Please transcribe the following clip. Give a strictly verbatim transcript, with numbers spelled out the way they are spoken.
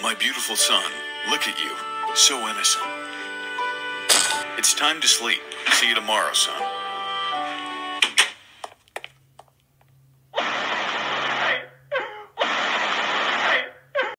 My beautiful son, look at you. So innocent. It's time to sleep. See you tomorrow, son.